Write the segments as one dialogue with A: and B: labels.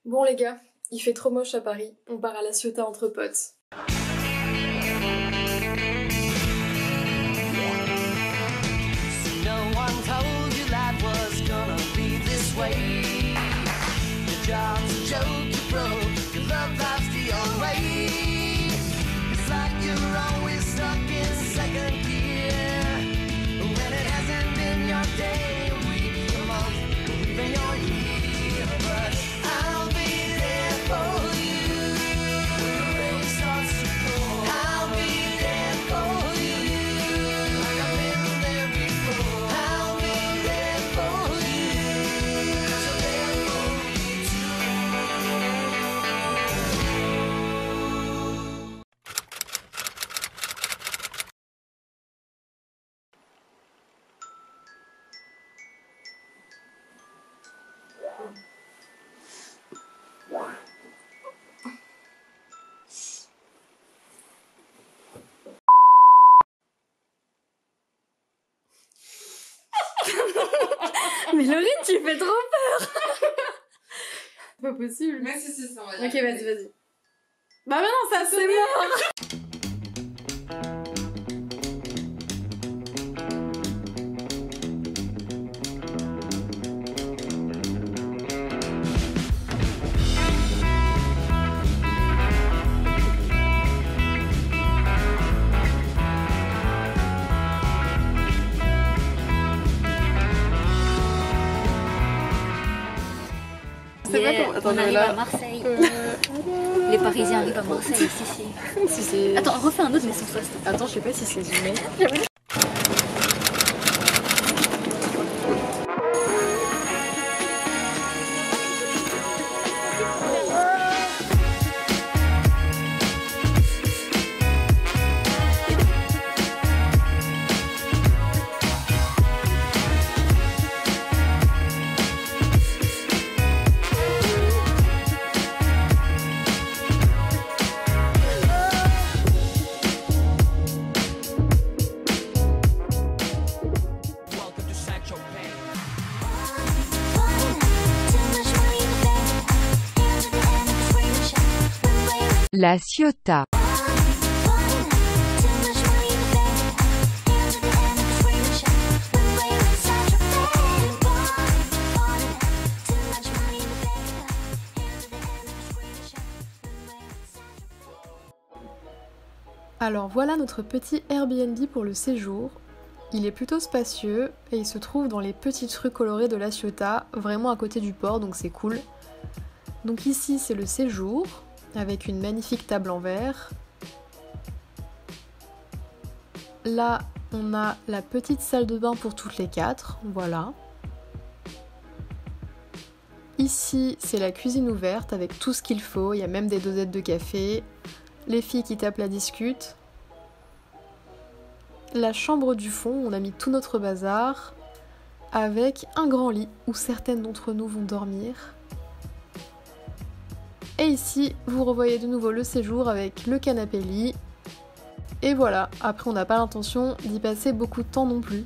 A: Bon les gars, il fait trop moche à Paris, on part à La Ciotat entre potes. Mais Laurie, tu fais trop peur. C'est pas possible.
B: Mais si, on va y
A: Ok, vas-y. Bah non, ça c'est mort.
C: Yeah, on arrive à Marseille. Les Parisiens arrivent à Marseille, si. Attends, on refait un autre mais sans ça.
A: Attends, je sais pas si c'est zoomé.
D: La Ciotat.
A: Alors voilà notre petit Airbnb pour le séjour. Il est plutôt spacieux et il se trouve dans les petites rues colorées de La Ciotat, vraiment à côté du port, donc c'est cool. Donc ici c'est le séjour, avec une magnifique table en verre. Là, on a la petite salle de bain pour toutes les quatre, voilà. Ici, c'est la cuisine ouverte avec tout ce qu'il faut, il y a même des dosettes de café, les filles qui tapent la discute. La chambre du fond, on a mis tout notre bazar, avec un grand lit où certaines d'entre nous vont dormir. Et ici, vous revoyez de nouveau le séjour avec le canapé lit. Et voilà, après on n'a pas l'intention d'y passer beaucoup de temps non plus.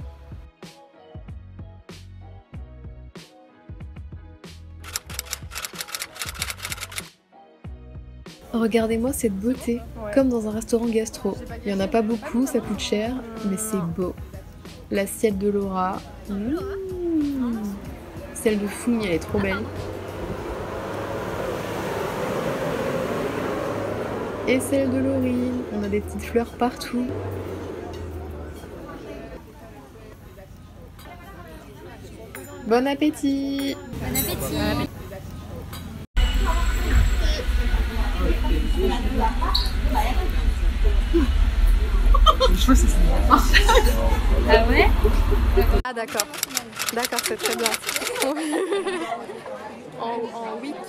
A: Regardez-moi cette beauté, comme dans un restaurant gastro. Il n'y en a pas beaucoup, ça coûte cher, mais c'est beau. L'assiette de Laura, celle de Fougny, elle est trop belle. Et celle de Laurine, on a des petites fleurs partout. Bon appétit!
C: Bon appétit.
B: Je trouve que c'est
C: Ah ouais?
A: Ah d'accord, d'accord, c'est très bien. en week...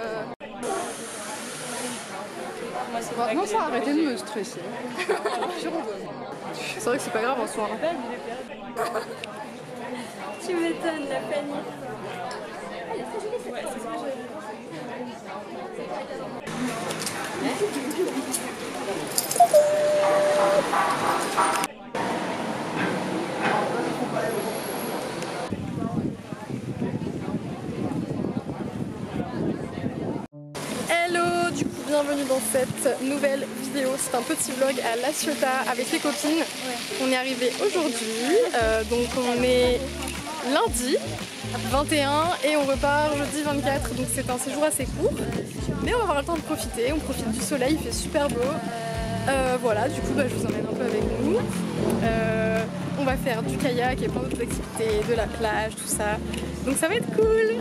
B: Maintenant, ça a arrêté de me stresser.
A: C'est vrai que c'est pas grave en soir.
C: Tu m'étonnes, la famille.
A: Du coup, bienvenue dans cette nouvelle vidéo. C'est un petit vlog à La Ciotat avec les copines. On est arrivé aujourd'hui, donc on est lundi 21 et on repart jeudi 24. Donc c'est un séjour assez court, mais on va avoir le temps de profiter. On profite du soleil, il fait super beau. Voilà, du coup, je vous emmène un peu avec nous. On va faire du kayak et plein d'autres activités, de la plage, tout ça. Donc ça va être cool.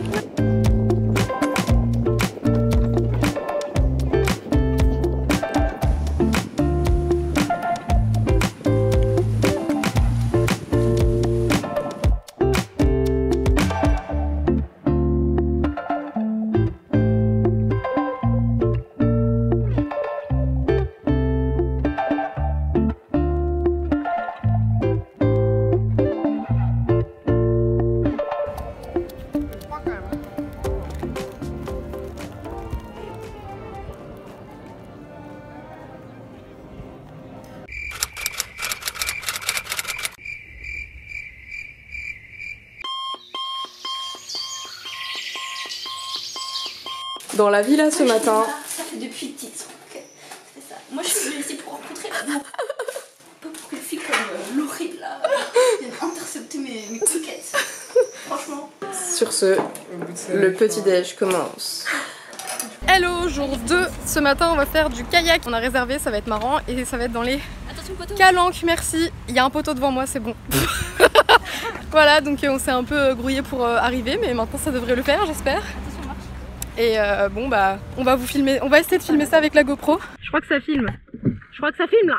A: Dans la villa ce matin.
C: Ça fait depuis petite. Okay. C'est ça. Moi je suis venue ici pour rencontrer l'amour. Pas pour qu'une fille comme Laurie là vienne intercepter mes coquettes. Franchement.
A: Sur ce, le petit déj commence. Hello, jour 2. Ce matin on va faire du kayak. On a réservé, ça va être marrant et ça va être dans les Calanques, merci. Il y a un poteau devant moi, c'est bon. Voilà, donc on s'est un peu grouillé pour arriver, mais maintenant ça devrait le faire, j'espère. Et bon on va vous filmer, on va essayer de filmer ça avec la GoPro. Je crois que ça filme. Je crois que ça filme là.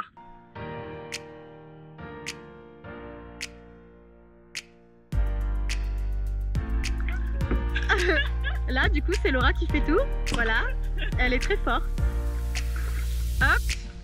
A: Là du coup c'est Laura qui fait tout. Voilà. Elle est très forte. Hop.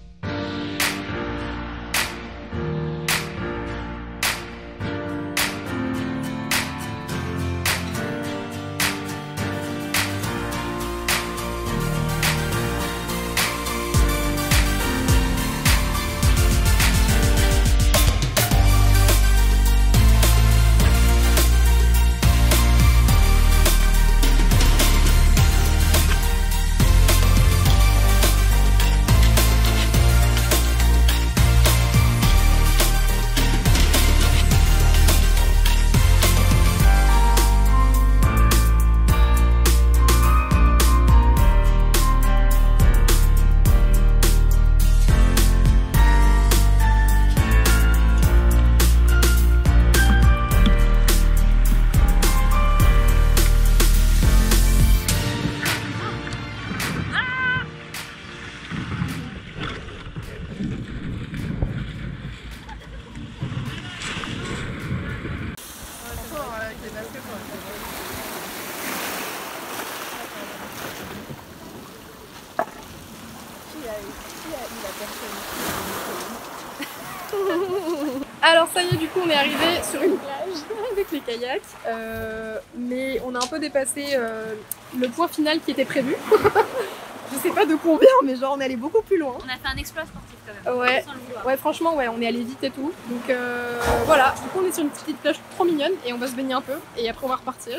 A: Alors ça y est, du coup on est arrivé sur une plage avec les kayaks, mais on a un peu dépassé le point final qui était prévu. Je sais pas de combien, mais genre on est allé beaucoup plus loin.
C: On a fait un exploit sportif quand même.
A: Ouais, franchement ouais, on est allé vite et tout. Donc voilà, du coup on est sur une petite plage trop mignonne et on va se baigner un peu et après on va repartir.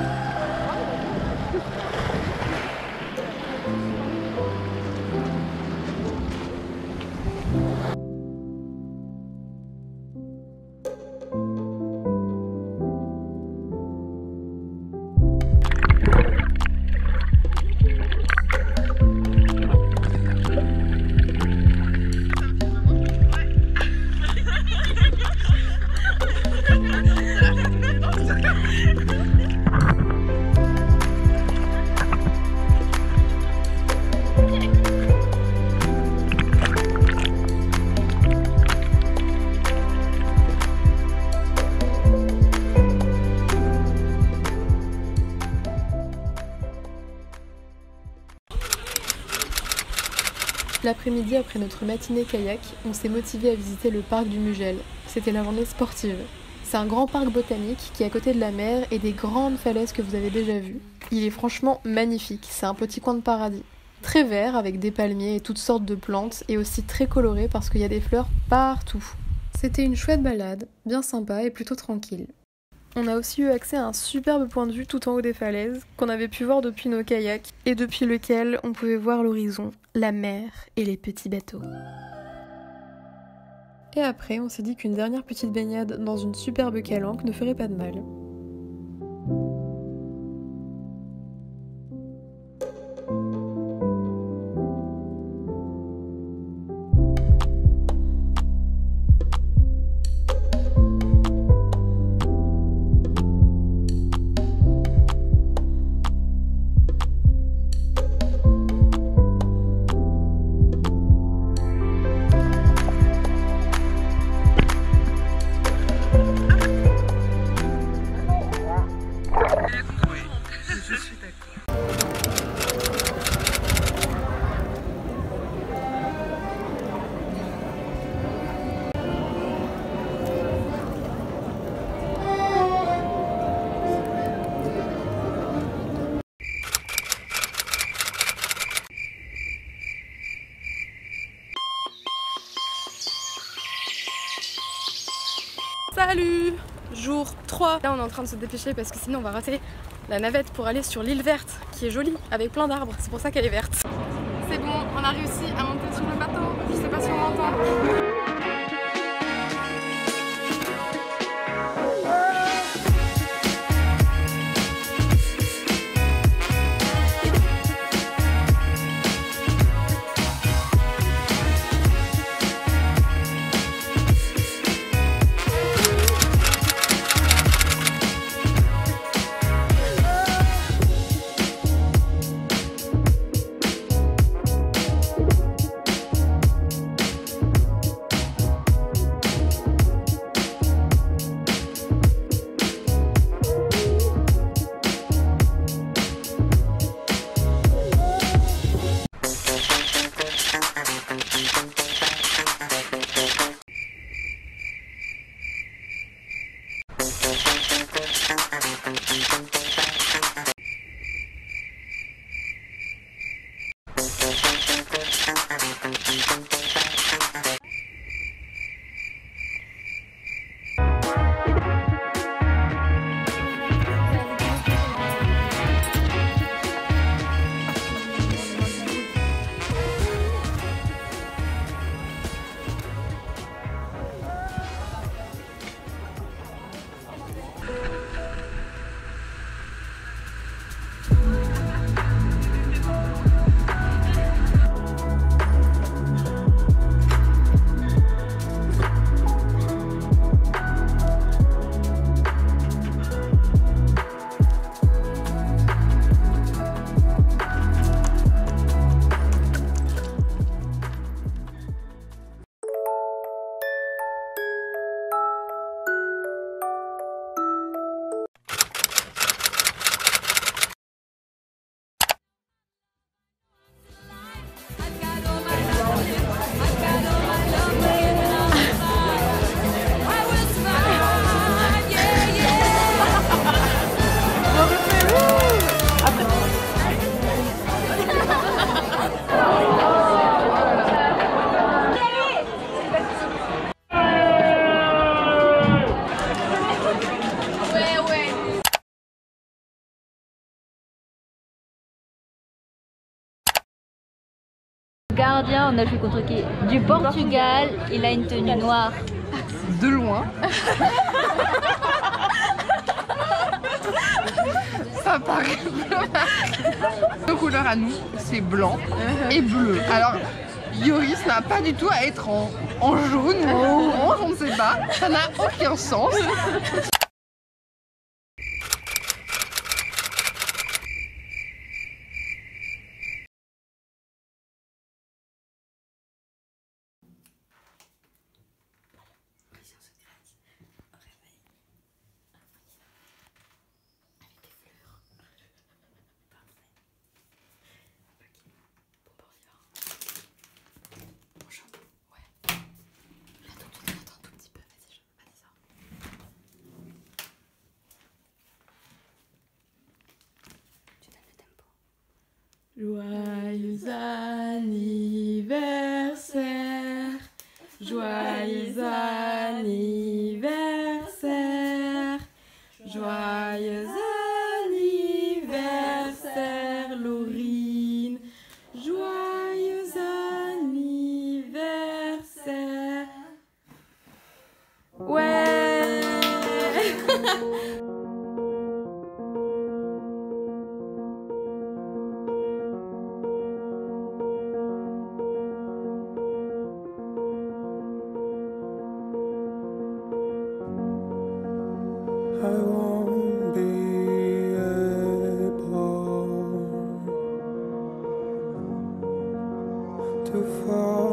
A: L'après-midi, après notre matinée kayak, on s'est motivé à visiter le parc du Mugel. C'était la journée sportive. C'est un grand parc botanique qui est à côté de la mer et des grandes falaises que vous avez déjà vues. Il est franchement magnifique, c'est un petit coin de paradis. Très vert avec des palmiers et toutes sortes de plantes et aussi très coloré parce qu'il y a des fleurs partout. C'était une chouette balade, bien sympa et plutôt tranquille. On a aussi eu accès à un superbe point de vue tout en haut des falaises, qu'on avait pu voir depuis nos kayaks, et depuis lequel on pouvait voir l'horizon, la mer et les petits bateaux. Et après, on s'est dit qu'une dernière petite baignade dans une superbe calanque ne ferait pas de mal.
B: Salut! Jour 3. Là on est en train de se dépêcher parce que sinon on va rater la navette pour aller sur l'île verte qui est jolie avec plein d'arbres, c'est pour ça qu'elle est verte. C'est bon, on a réussi à monter sur le bateau, je sais pas si on m'entend.
E: Gardien, on a joué contre qui? Du Portugal, il a une tenue noire.
B: De loin. Ça paraît nos couleurs à nous, c'est blanc et bleu. Alors, Yoris n'a pas du tout à être en jaune ou en orange, on ne sait pas. Ça n'a aucun sens.
A: Joyeux anniversaire, joyeux anniversaire,
F: to fall.